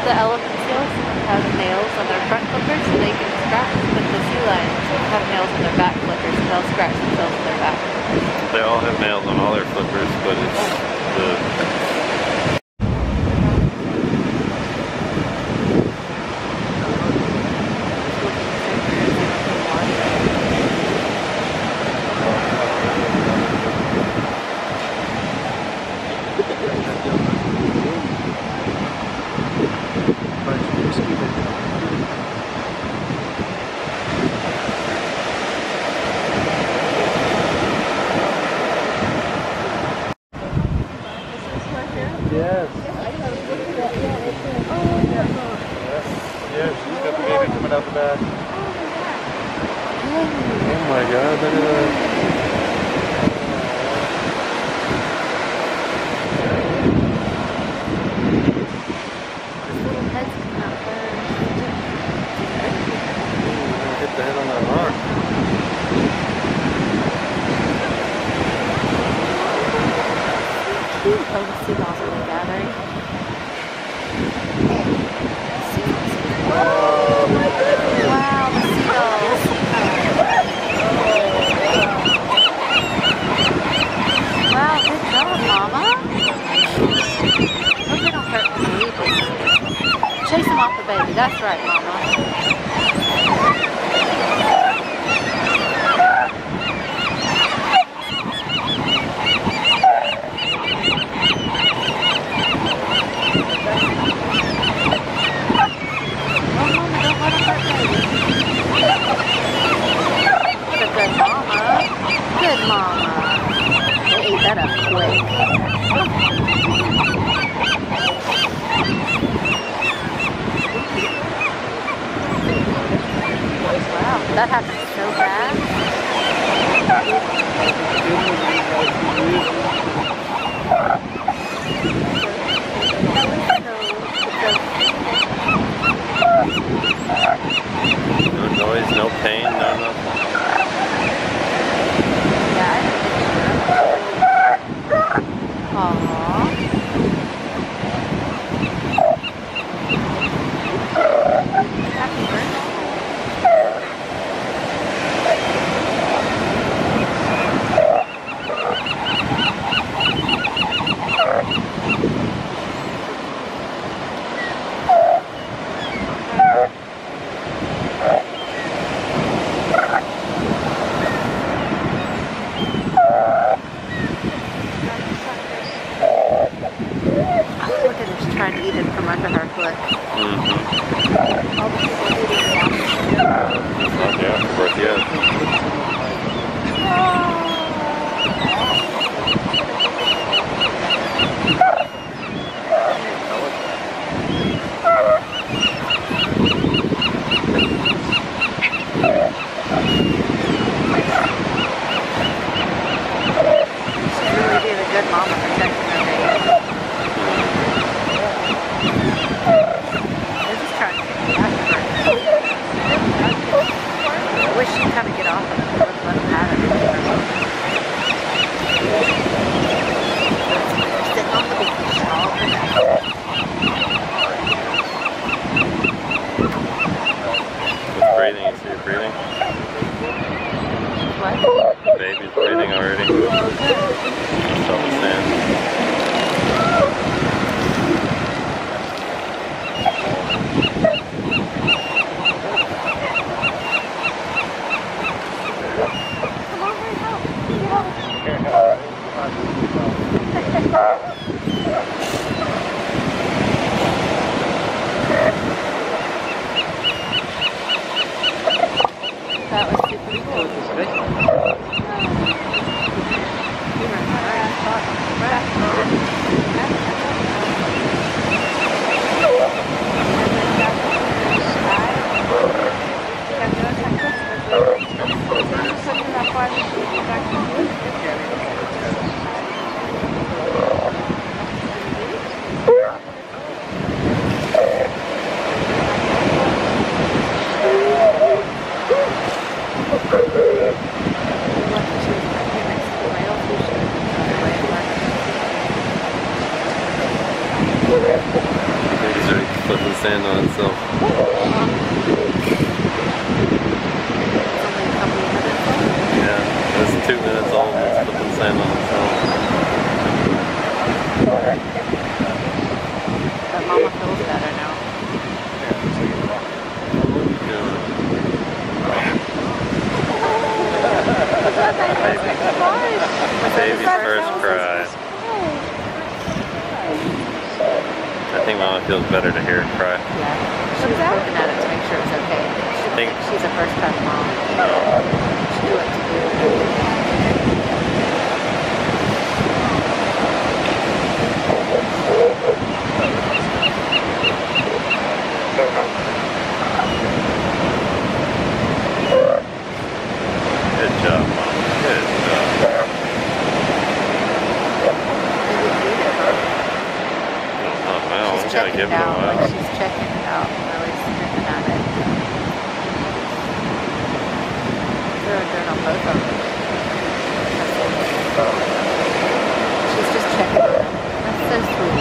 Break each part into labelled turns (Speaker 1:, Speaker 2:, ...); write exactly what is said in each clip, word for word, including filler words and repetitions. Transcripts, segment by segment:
Speaker 1: the elephant seals have nails on their front flippers so they can scratch, but the sea lions have nails on their back flippers so they'll scratch themselves with their back.
Speaker 2: They all have nails on all their flippers, but it's the...
Speaker 3: Yes. Yes, she's got the baby coming out the back. Oh my god, look at that. Hit the head on that rock.
Speaker 1: Oh, the seagulls are gathering. Oh my goodness. Wow, the seagulls. Wow, good job, Mama. Hope they don't hurt the baby. Chase them off the baby. That's right, Mama. Good mama. They ate that up quick. Wow, that happened so fast.
Speaker 2: No noise, no pain, no nothing.
Speaker 1: Aww. Happy birthday. Trying to eat it from under her foot.
Speaker 2: Mm-hmm.
Speaker 1: All the people eating the apple.
Speaker 2: Not the afterbirth yet.
Speaker 1: She's really being a good mama protecting her baby. I wish she'd kind of get off of it. Let them have it. Sitting on the beach all the day.
Speaker 2: It's breathing, you see it breathing?
Speaker 1: What?
Speaker 2: The baby's breathing already. It's on the sand.
Speaker 1: That was super cool.
Speaker 2: on itself. Yeah, it's two minutes old and it's flipping sand on itself.
Speaker 1: But Mama feels better now.
Speaker 2: Baby's first cry. I think Mama feels better to hear it cry.
Speaker 1: Yeah. She was looking at it to make sure it was okay. She
Speaker 2: think
Speaker 1: she's a first time mom.
Speaker 2: No.
Speaker 1: She knew what to do.
Speaker 2: Good job, Mom. Good job. Oh, well, we gotta give it a while.
Speaker 1: Like she's checking it out, really sniffing at it. They're doing on both of them. She's just checking on them. That's so sweet.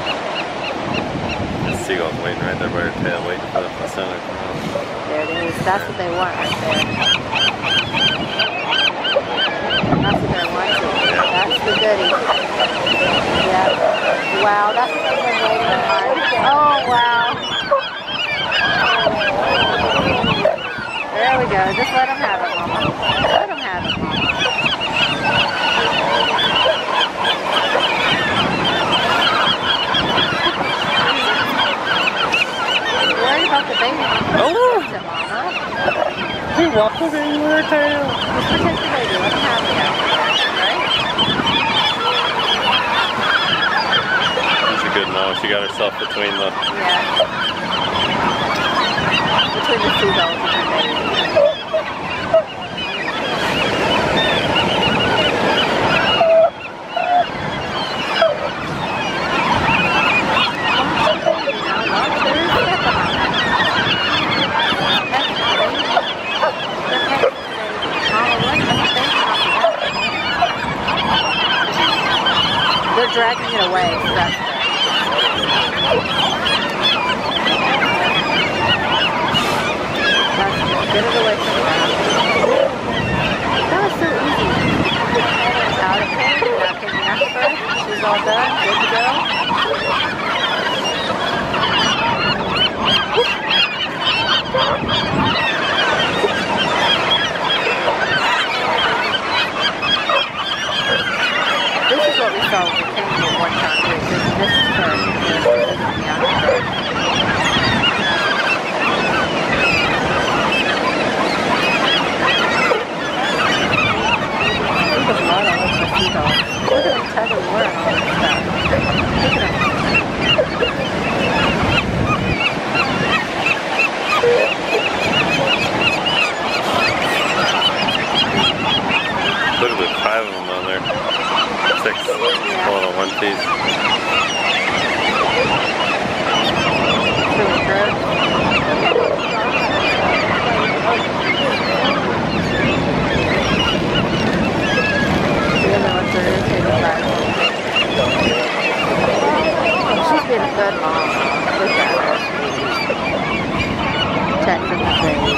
Speaker 2: The seagull's waiting right there by her tail, waiting for the placenta to come out.
Speaker 1: There it is. That's what they want right there. That's what they're wanting. That's the goodie. Yeah. Wow, that's what they've been waiting on. Oh, wow. There we go. Just let them have it, Mama. Let them have it, Mama. Worry about the baby.
Speaker 2: Oh!
Speaker 1: Mama.
Speaker 2: He walked with baby with her tail.
Speaker 1: Just protect the baby. Let them have it out there, right?
Speaker 2: She's a good mom. She got herself between the...
Speaker 1: Yeah. Between the seagulls and her baby. They're dragging it away, so that's good. That's good. Get it away from the ground. That was so easy. Out of pain, now taking after her. She's all done, good to go. This is what we saw when we came here one time. This is this is her. This is Simeon. Look at the blood all over the seagull. Look at the tug of war and all this stuff. Look at them.
Speaker 2: Look at the five of them on there. Six.
Speaker 1: Yeah.
Speaker 2: Pulling on one piece.
Speaker 1: Really good. The other ones are irritated by it. She's been a good mom. Look at her. Protecting the baby.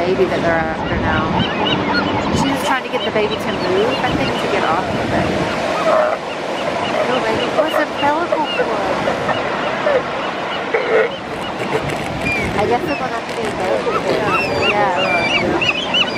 Speaker 1: baby that they're after now. She was trying to get the baby to move, I think, to get off of it. Oh, baby. Oh, it's a pellicle club. I guess we're going to have to get a baby. Yeah.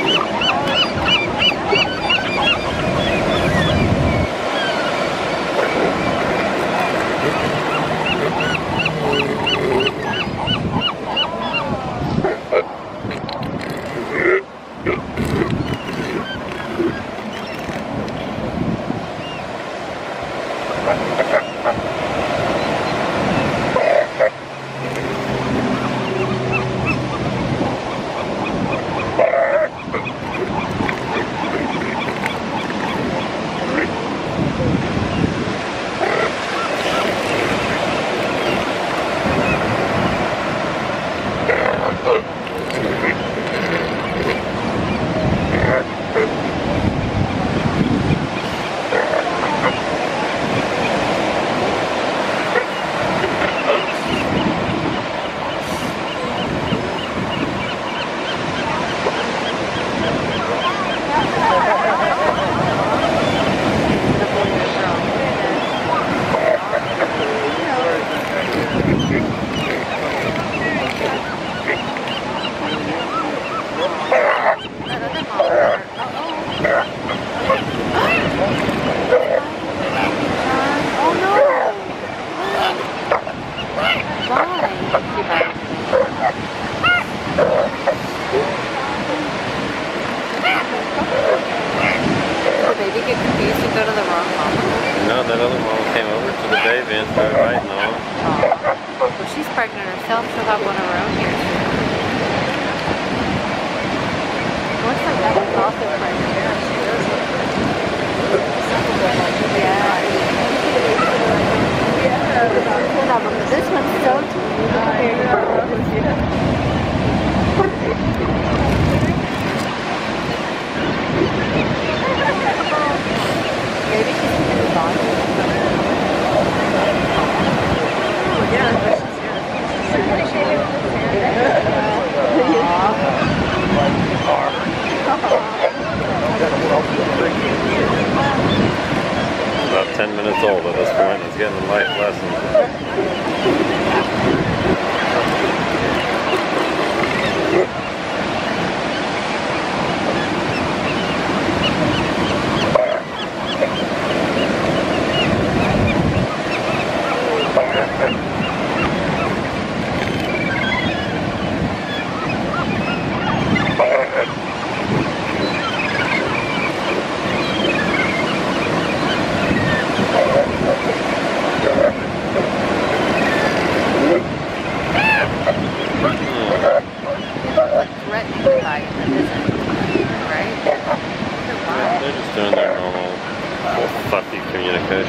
Speaker 2: ten minutes old at this point. He's getting a life lesson.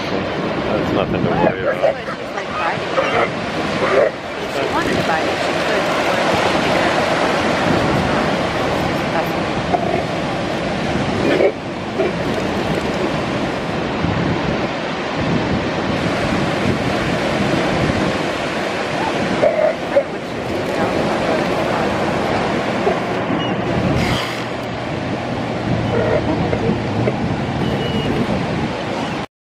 Speaker 1: She wanted to bite it.